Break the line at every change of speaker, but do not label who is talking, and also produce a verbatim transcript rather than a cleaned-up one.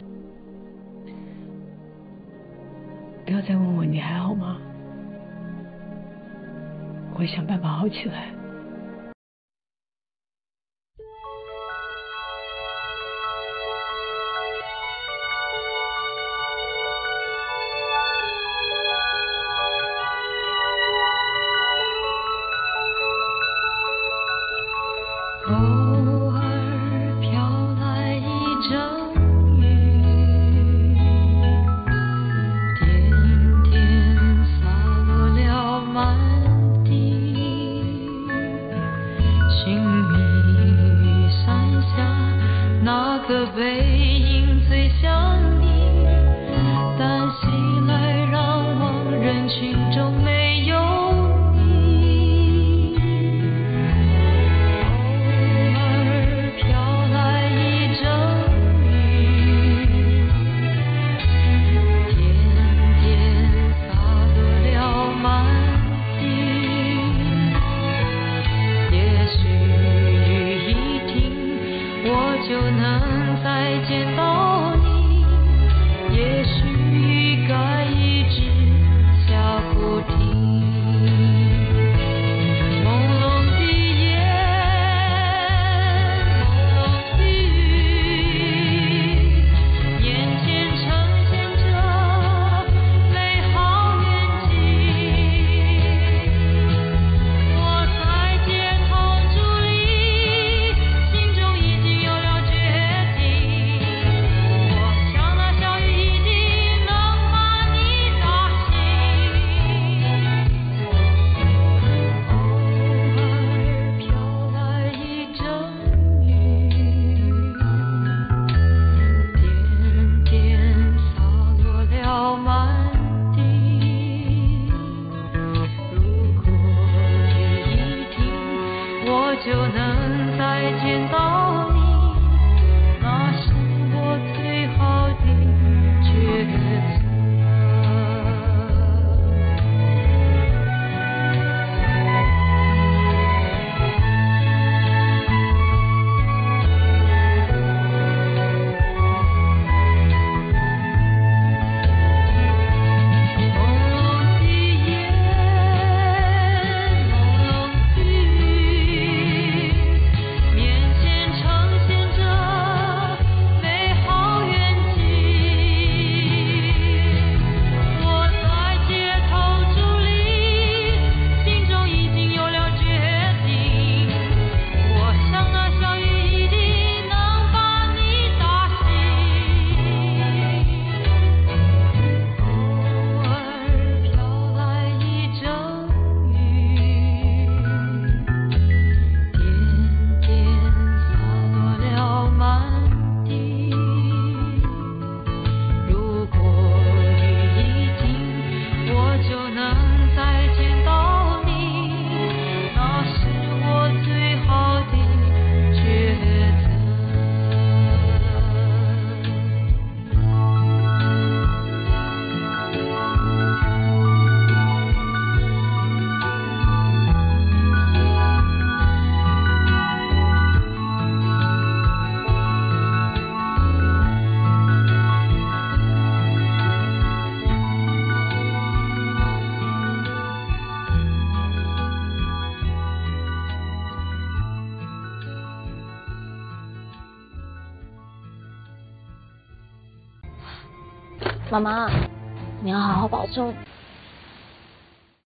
不要再问我你还好吗？我会想办法好起来。
偶尔飘来一阵雨，点点洒落了满地。寻觅雨伞下那个背影最像你，但袭来让望人群中没有。就能再见到你，也许该一直下不停。朦胧的夜，朦胧的雨，眼前呈现着美好远景。我在街头伫立，心中已经有了决定。我想那小雨一定能把你打醒。偶尔飘来一阵雨，点点洒落了满地。如果雨一停，我就能再见到你。那是我最好的抉择。朦胧的夜，朦胧的雨，面前呈现着美好远景。我在街头伫立，心中已经有了决定。我想那小雨一定能把你打醒。偶尔飘来一阵雨，点点洒落了满地。如果雨一停，我就能再见到你。那是我最好的抉择。
妈妈，你要好好保重。